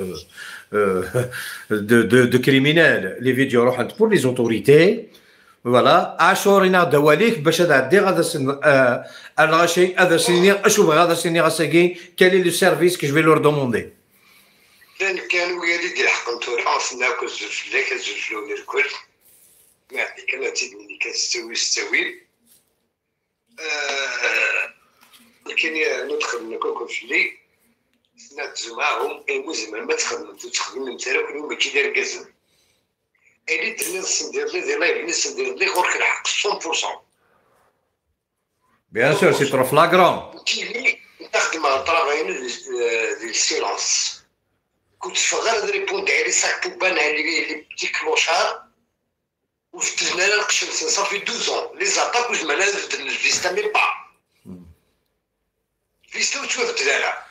de criminels. Les vidéos pour les autorités, voilà. Ashorina Dawalik, Bachada dire quel est le service que je vais leur demander. لان كانوا ويا ديال الحق نتورا وصلنا كزوج لا كزوجلوني الكل ما عندك انا تيدني كتستوي كاين ندخل ناكل في الليل نتزو معاهم المزمن ما تخدم انت راه كل ما كيدير كازم اللي الناس ندير لي ديال لايف الناس ندير لي غير كنحق 100%. بيان سور سي ترو فلاغرون كيفي نخدم على طرافاين ديال السيلونس كنت غير ريبوندي على ساك بوبان اللي بتي كلوشار وفتنا لنا القشمسين صافي 12 لي زاباك وجمعنا لنا الفيستا مي با فيستا وتوفد لها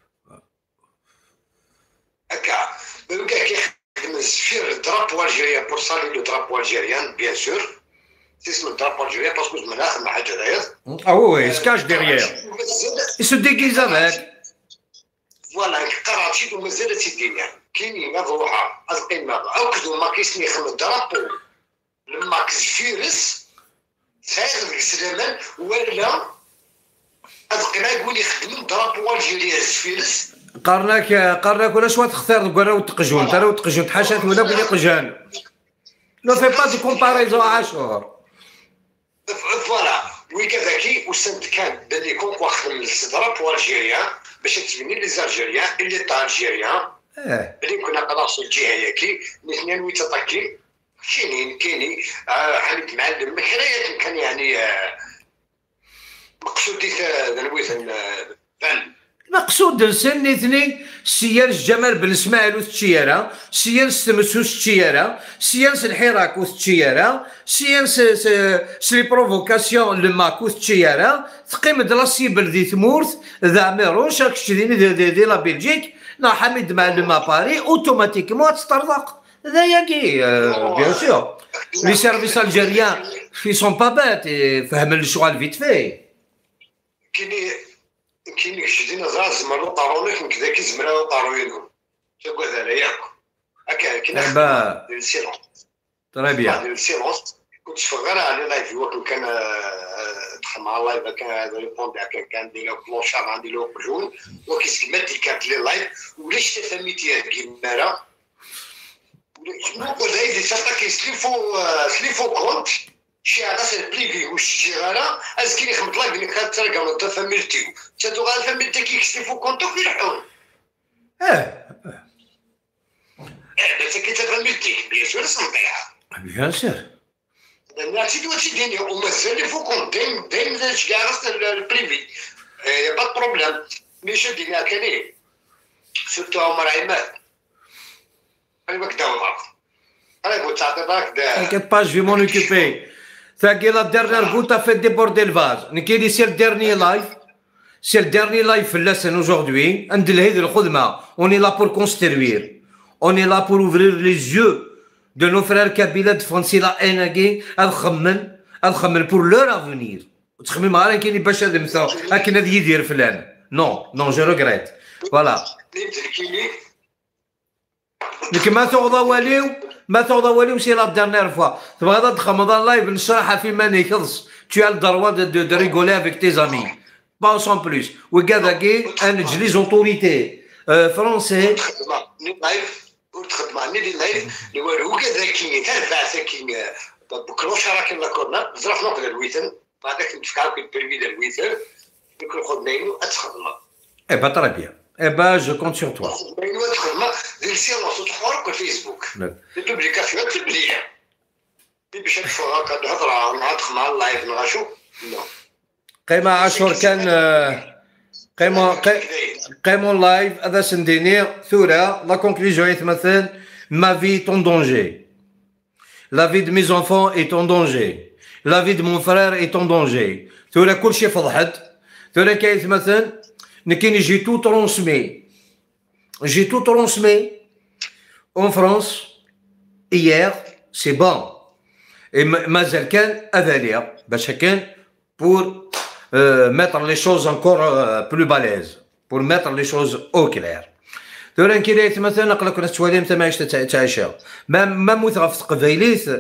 هكا كاع كيخدم الزفير الدرابو الجيريان بور صالي لو درابو الجيريان بيان سور اسم الدرابو الجيريان باسكو زعما خدم حاجه داير وي سكاش ديغيير يسو ديكيزا معاك فوالا قراتي ومازال تيدينا كاينين مروحه القيمه عقدوا ما كيسمي خدم الدرابو لما كزفيرس سايغ السلامان ولا القيمه يقول يخدم الدرابو الجيريان الزفيرس قارناك ولا شويه تختار تقول راه تقجون انت راه تقجون تحاشات ولا بلي قجان لو في با دو كومباريزون عاشور فوالا وكذاكي وسنت كان بلي كونكو خدم الدرابو الجيريان باش تبني لي زالجيريان اللي طا الجيريان بلي كنا خلاص الجهه ياكي الاثنين ويتطاكي كاينين حميد معلم مكريات كان يعني مقصودي ذنويث فن مقصود نسن اثنين سيان جمال بن اسماعيل وثشيرا سيان ستمسو ثشيرا سيان الحراك وثشيرا سيان سلي بروفوكاسيون لماك وثشيرا تقيم دلاسيبل دي ثمورث ذا ميرون شاك شتيني دي لا بلجيك نا حميد معلم باري اوتوماتيكمون تسترزق ذا ياكي بيان سور لي سيرفيس الجيريان في سون با بات فهم الشغل فيت في كاين شدينا زعما زمرو طارونيك من كذا كيزمرو طاروينو تقول هذا ياك هكا كاين ديال السيلونس تري بيان ديال السيلونس كنت شغال على لايف وقت كان دخل مع اللايف كان هذا ريبوندي كان ديال كلوشار عندي لو قجون وكيسمات كانت لي لايف ولاش تفهميتي كيمارا نقول هاي دي ساطا سليفو كونت شي عرس البريفي والشجيرة أزكي خمط لايف اللي كانت ترقى من تفهميتي تدو غير فهميتي كيكسليفو كونتو في الحون بس كي تفهميتي بيان سور صنطيها بيان سور الناس دوتي ديني ومازال لي فو كونت دايم كاع عرس البريفي با بروبليم مي شو دينا كاني سورتو عمر عماد أنا بكدا والله أنا قلت تعطي بالك t'inquiète pas je vais m'en occuper ثاقي لا ديرنيير غوتا في دي بور ديلفاج نكيلي سي الديرني لايف سي الديرني لايف في اللسن اوجوردي عند الهيد الخدمه اوني لا بور كونستروير اوني لا بور اوفرير لي زيو دو نو فرير كابيلا دو فرونسي لا اناكي نخمم بور لور افونير تخمم على كاين باش هذا مثلا هاك هذا يدير فلان نو جو ريغريت فوالا لكن ما تغضى والو سي لا ديرنيير فوا تبغى تدخل رمضان لايف نشرحها في ما يخلص tu as le droit de rigoler avec tes amis pas sans plus وكذاكي انا جلي زونتوريتي فرونسي تخدم عني لي لايف اللي هو كذاكي تاع ساكين بكروش راك لا كورنا بزاف نقدر الويتن بعدك نتفكروا كي البريفي ديال الويتن يكون خدناينو اتخدم Eh bah très bien. Eh bah je compte sur toi. ديال السيلونس وتحورك الفيسبوك البوبليكاسيون تبليها باش نشوفها كنهضر نعطف مع اللايف نغاشو نو قيمة عاشور كان قيمون لايف هذا سنديني ثورة لا كونكلوزيون يتمثل ما في est en danger. La vie de mes enfants est en danger. La vie de mon frère est en danger. ثورة كل شيء فضحت. ثورة كيتمثل نكيني جي تو ترونسمي. J'ai tout transmis en France hier, c'est bon. Et mazal kan avalia, bachakan pour mettre les choses encore plus balèzes, pour mettre les choses au clair. دوران كي ريت مثلا نقول لك السواليم انت ما عشت تعيشها ما مثغى في قبيليت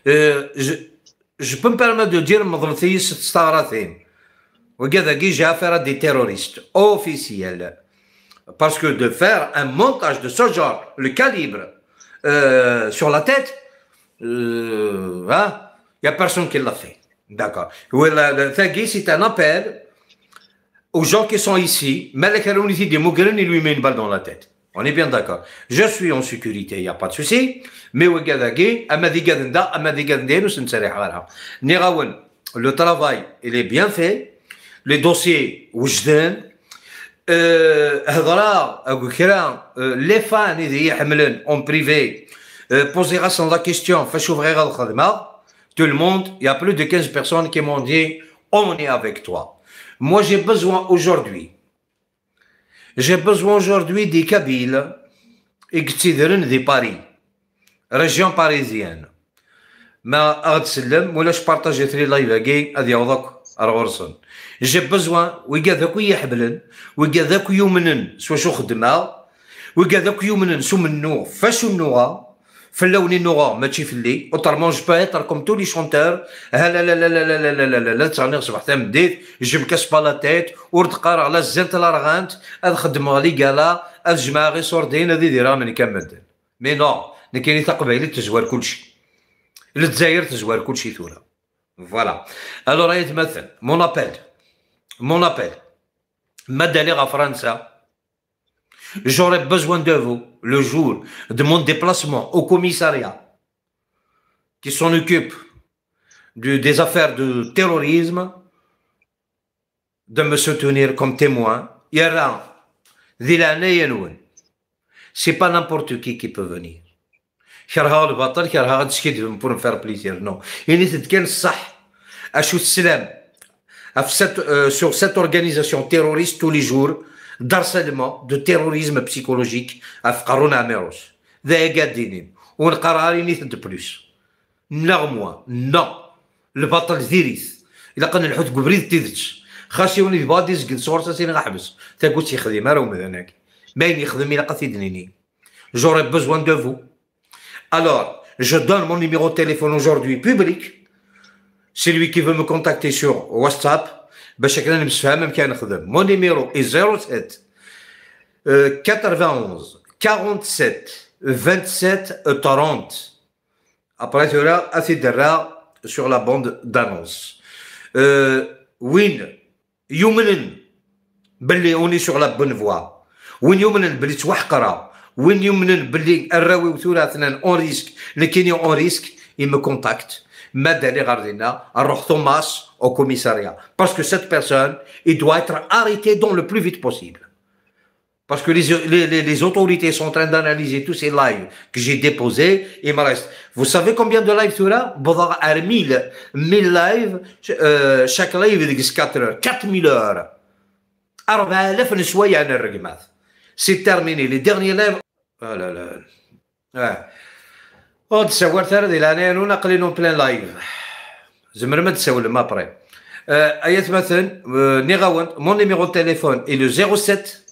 جو بو مبيرمي دو دير مظلتي ستاغراثين وكذا كي جا فيرا دي تيروريست اوفيسيال Parce que de faire un montage de ce genre, le calibre, sur la tête, il n'y a personne qui l'a fait. D'accord. C'est un appel aux gens qui sont ici. Malek Harouniti de Mougren, il lui met une balle dans la tête. On est bien d'accord. Je suis en sécurité, il n'y a pas de souci. Mais le travail, il est bien fait. Les dossiers, les fans en privé posera la question, tout le monde, il y a plus de 15 personnes qui m'ont dit on est avec toi. Moi j'ai besoin aujourd'hui des Kabyles et des Paris, région parisienne. ما أتسلم ولاش بارطاجيت لي لايف كي هذه يعوضك الغرسون جي بزوان ويقا ذاك يحبلن ويقا ذاك يومنن سوا شو خدمه ويقا ذاك يومنن سو منو فاشو النوغا فلاوني النوغا ماشي في اللي اوترمون جو با اتر كوم تو لي شونتور لا لا لا لا لا لا لا لا لا لا تاني صبح تمديت جيب كاس بالاتيت ورد قارع على الزنت لارغانت هذا خدمه لي قالا الجماعه غير صوردين هذه ديرها من كامل مي نو كاين تقبيلي تزوار كلشي الجزائر تزوار كلشي ثورة. Voilà. Alors, مثلا mon appel. Madalé à France, j'aurais besoin de vous le jour de mon déplacement au commissariat qui s'en occupe des affaires de terrorisme, de me soutenir comme témoin. C'est pas n'importe qui peut venir. كرهها البطل كرهها تشكيد pour me faire plaisir non يعني تتكلم الصح اشو السلام sur cette organisation terroriste tous les jours d'harcèlement de terrorisme psychologique افقرونا عميروس ذا قاعدين ونقراري نيت بلوس نغموا نو البطل ذيريث الا قلنا الحوت قبريد تيدش خاصيوني بادي زقد صورته سين غحبس تا قلت يخدم راه مثلا ما يخدم الى قتيدنيني j'aurais besoin de vous. Alors, je donne mon numéro de téléphone aujourd'hui public. Celui qui veut me contacter sur WhatsApp, mon numéro est 07 91 47 27 30. Après, tu auras sur la bande d'annonce. Win, Yumenen, on est sur la bonne voie. Win Yumenen, Blitz Wahkara. وين يمنن باللي الراوي وثلاثنا اون ريسك اللي كاينين اون ريسك يم كونتاكت مادا لي غاردينا نروح توماس au commissariat parce que cette personne il doit être arrêté dans le plus vite possible parce que les autorités sont en train d'analyser tous ces lives que j'ai déposés. Il me reste, vous savez combien de lives tu as? 1000 lives, chaque live il 4 heures 4000 heures 4000 نسوية عن الرقمات. C'est terminé. Les derniers lèvres. Oh là là. Ouais. Oh, تصورت هذه الآن ونقلينهم بلان لايف. زمر ما تسول ما بري. أيات مثلا نيغاون mon numéro de téléphone est le 07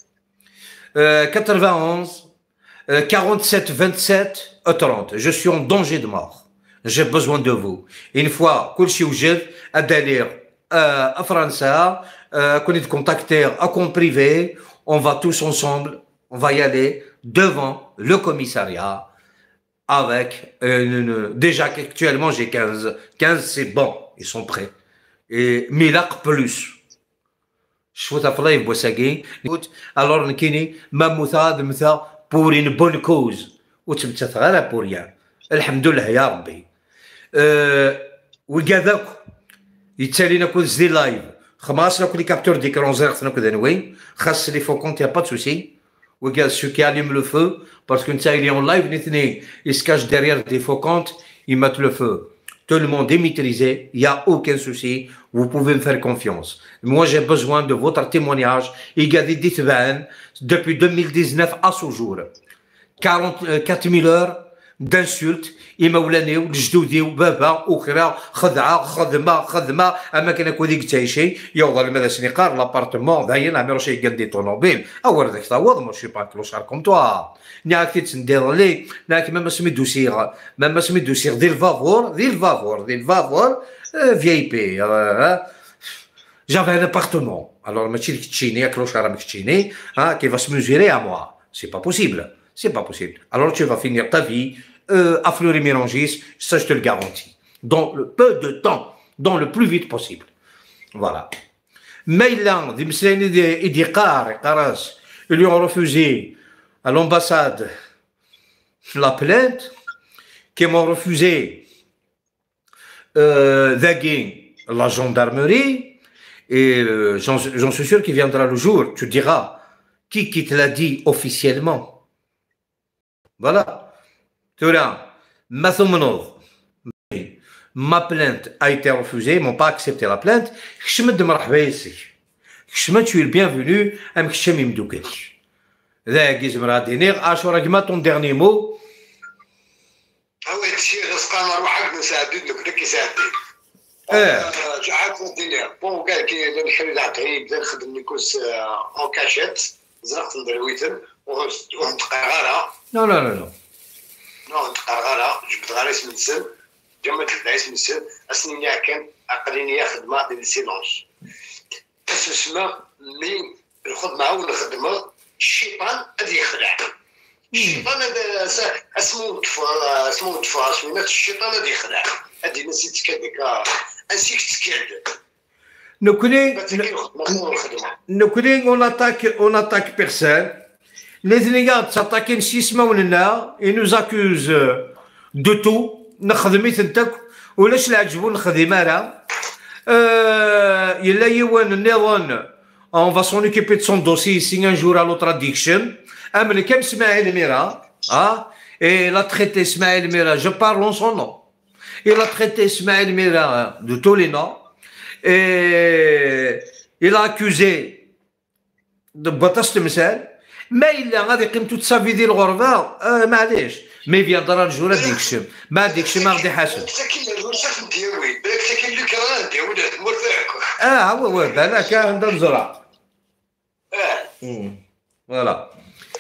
91 47 27 30. Je suis en danger de mort. J'ai besoin de vous. Une fois كل شيء وجد أدالير فرنسا كوني contacter à compte privé. On va tous ensemble, on va y aller devant le commissariat avec déjà actuellement j'ai 15 c'est bon, ils sont prêts. Et Milak plus. Alors نكيني ما مثا pour une bonne cause وتمتث غير pour rien. الحمد لله يا ربي. وكذاك يتسالينا كل زي لايف. خلاص لو كل كابتور d'écran زرقت نكذا نوين خاص لي فوكونت يا با de souci. وكاع ceux qui allument le feu parce que نتا il est en live نتني il se cache derrière des faux comptes ils mettent le feu. Tout le monde est maîtrisé, il n'y a aucun souci, vous pouvez me faire confiance. Moi j'ai besoin de votre témoignage. Il y a des détails depuis 2019 à ce jour. 44 000 heures d'insultes. إمولاني وجدودي وبابا وخرا خدمة أما كان كودي كتايشي يوضل ماذا سنقار لابارتمون ضاين عمرو شي قال دي طونوبيل أول ذاك تعوض مو شي با كلوشار كوم توا ناك تندير لي ناك ما سميتو سيغ ما سميتو سيغ ديال الفافور في اي بي J'avais un appartement. Alors, qui va se mesurer à moi. C'est pas possible. C'est pas possible. Alors, tu vas finir ta vie à Fleury-Mérangis, ça je te le garantis. Dans le peu de temps, dans le plus vite possible. Voilà. Mais là, ils lui ont refusé à l'ambassade la plainte, qui m'ont refusé la gendarmerie, et j'en suis sûr qu'il viendra le jour. Tu diras, qui te l'a dit officiellement? Voilà. Tu vois, ma plainte a été refusée, ils m'ont pas accepté la plainte. Tu es le bienvenu, ton dernier mot. جعلت الدنيا بون قال كي نحل العطري بدا نخدم نيكوس اون كاشيت زرقت ندرويتن ونتقرغرها لا لا لا لا نو نتقرغرها جبت غاريس من السن جمعت العريس من السن اسني كان عقليني خدمه ديال السيلونس تسمى مي الخدمه والخدمه الشيطان غادي يخلع الشيطان هذا اسمو دفا سمينات الشيطان غادي يخلع هادي نسيت كذاك انسيك تكاد نكوني on attaque personne. Les Sénégalais s'attaquent ils nous accusent de tout. نخدميت نتاك ولاش لا عجبو الخدمه راه يلا يوان النظام on va s'en occuper de son dossier ici un jour à l'autre addiction امل كم اسماعيل ميرا et la traité Ismaël Mira, je parle en son nom. Il a traité Ismaël Mira de tous les noms et il a accusé de Batas Temsel, mais il a dit que toute sa vie de l'Orva, معليش mais viendra le jour addiction ما addiction مرضي حسن هو بالك عندنا نزرع voilà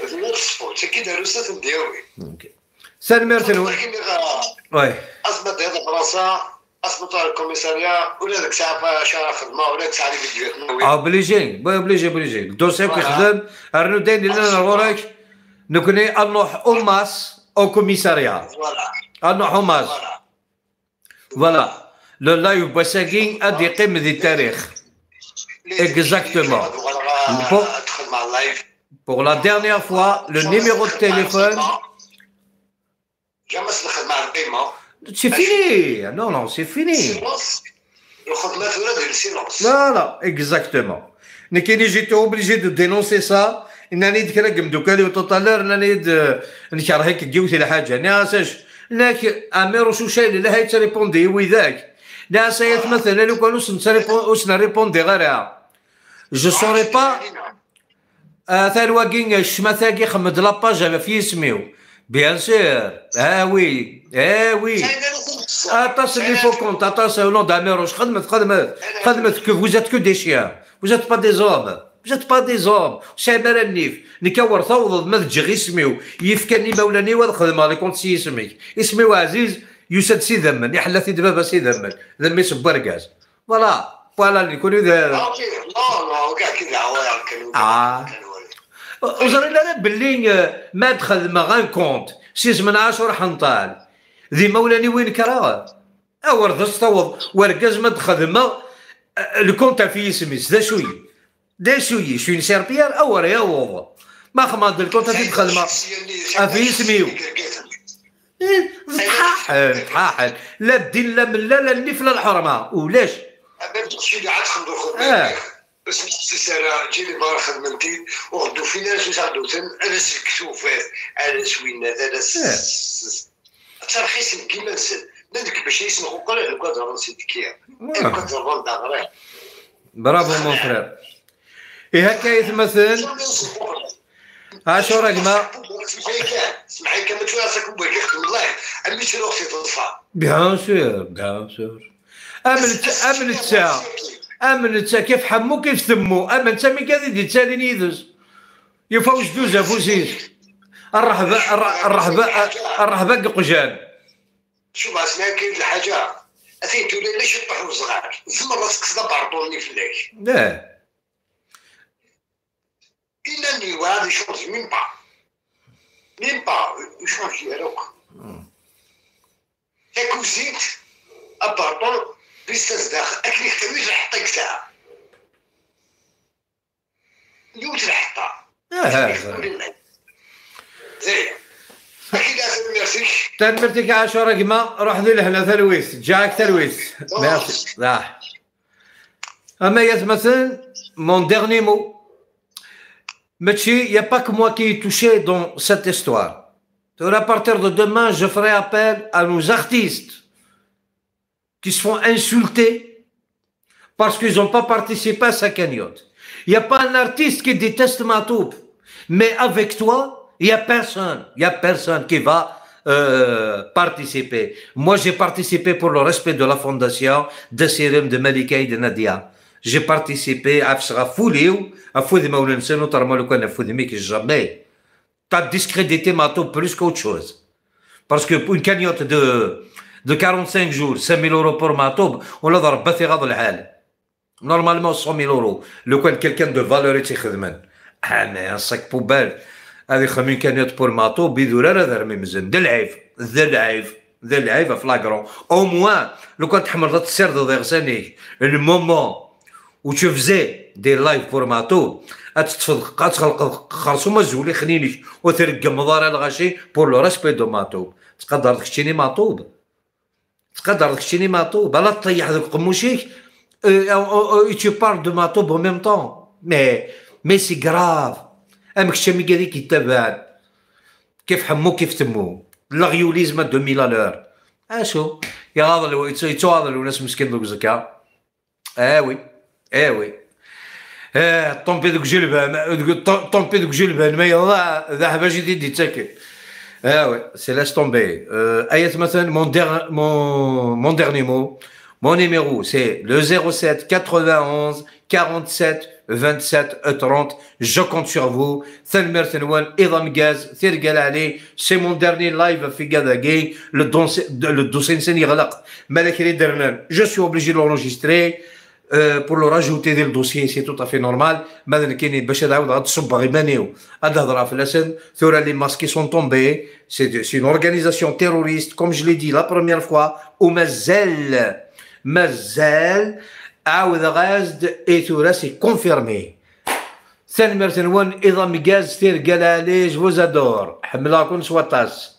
سالم مرتين وي اصبت هذا فرنسا اصبت الكوميساريا ولا داك الساعه شهر خدمه ولا داك الساعه فيديوهات بليجي الدوسي كيخدم رانو دايرين لنا وراك نكوني نروح اوماس او كوميساريا نروح اوماس فوالا لو لايف باساكين ادي يقيم ذي التاريخ exactement pour la dernière fois le numéro de téléphone. C'est fini. Non, c'est fini. Voilà, exactement. J'étais obligé de dénoncer ça. انني نتكلم دوكالي وتطلر انني نكرهك تجوتي الحاجه ناسش لك امير وشو شايل لا هي تريبوندي وذاك ناس مثلا لو كانوا سن ريبوندي غيرها جو سوري با ثال واقين الشمثاقي خمد لاباج في اسميو بيان سور وي attention il faut compte attention au nom d'Améroche خدمت que vous êtes que des chiens vous êtes pas des hommes vous êtes pas des hommes شامر النيف نكور ثوض ما تجي اسميو يفكني مولاني والخدمه اللي كنت سي اسمي عزيز يسد سي ذمن يحلى في دبابه سي ذمن ذمي سب ركاز فوالا اللي يكونوا لا كاع كذا وزرنا باللي ما دخل ما غان كونت 6 من 10 حنطال ذي مولاني وين كراه ورد استوض وركاز ما دخل ما الكونت في اسميس دا شوي شوي سيربيار او يا وضع ما خماد الكونت تدخل ما في اسميو تحاحل لا الدين لا من لا النيف لا الحرمه ولاش بس السيسارة جيلي بار خدمتي وغدو في ناس وساعدوتن على الكتوفات على سوينات على ترخيص كيما نسل ندك باش يسمحوا قال الكادر نسيت كيا الكادر روندا غير برافو مون فرير هكا يتمثل عاشور راكما سمعي كما تشوف راسك بغيت يخدم الله عمي شنو خصك تطفى بيان سور امن الساعه كيف حمو كيف ثمو امن انت مي قاعد يتسالين يدز يفوز دوزا فوزيز الرهبه قجان شوف اسمع كاين الحاجه أثين تولي ليش يطيحوا صغار زمر راسك تبارطوني فلاك il a dit voilà des choses même pas changer alors كوزيت ابارطون بيستزدخ اكلي حويج حطيك ساعه يوت الحطه زين اكيد لازم ميرسي تنمرتك 10 رقمه روح ذي لهنا ثلويث جاك ثلويث ميرسي لا اما مثلا mon dernier mot Mathieu, il n'y a pas que moi qui est touché dans cette histoire. À partir de demain, je ferai appel à nos artistes qui se font insulter parce qu'ils n'ont pas participé à sa cagnotte. Il n'y a pas un artiste qui déteste Matoub, mais avec toi, il n'y a personne qui va participer. Moi, j'ai participé pour le respect de la fondation de Sirim, de Malika et de Nadia. J'ai participé à Foulio, à Foudi Maulense, notamment le coin de Foudimi qui jamais. T'as discrédité Matoub plus qu'autre chose. Parce que pour une cagnotte de 45 jours, 5 000 € pour Matoub, on l'a dans le hal. Normalement, 100 000 €. Le coin de quelqu'un de valeur est khidman. Ah, mais un sac poubelle. Avec une cagnotte pour Matoub, bidourer à la mimzen. De l'aive, flagrant. Au moins, le coin de Hamad Serd de Versani, le moment où tu faisais des lives pour Matoub, خرصوا مزولي خليني وترقى مضارع الغاشي pour le respect de Matoub. تقدر تكشيني Matoub. لا تطيح ذوك قموشيك et tu parles de Matoub en même temps. Mais c'est grave. امك الشامي هذيك يتبع كيف حمو كيف تمو لاغيوليزم 2000 à l'heure. شو يا هذا الناس مسكين دوك زكا. oui. طومبي دوك جلبان ما يضاع ذهب جدي تاكل. oui, c'est laisse tomber. Ayat مثلا mon dernier mot, mon numéro c'est le 07 91 47 27 30. Je compte sur vous. C'est mon dernier live في Gadagay. Le dossier نساني غلق. Je suis obligé de l'enregistrer. Pour le rajouter dans le dossier, c'est tout à fait normal. Mais les masques sont tombés. C'est une organisation terroriste, comme je l'ai dit la première fois. Ou Mazel, et tout là, c'est confirmé. Je vous adore.